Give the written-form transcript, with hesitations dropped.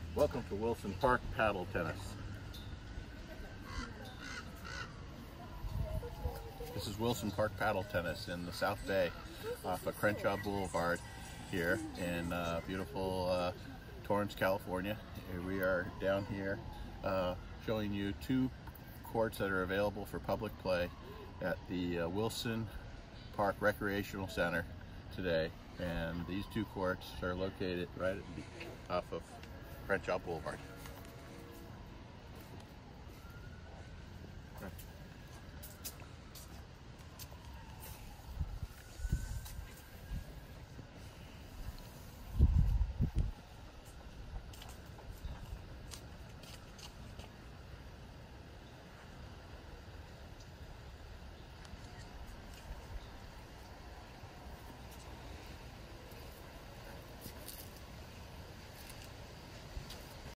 Welcome to Wilson Park Paddle Tennis. This is Wilson Park Paddle Tennis in the South Bay off of Crenshaw Boulevard here in beautiful Torrance, California. We are down here showing you two courts that are available for public play at the Wilson Park Recreational Center today. And these two courts are located right off of Crenshaw Boulevard.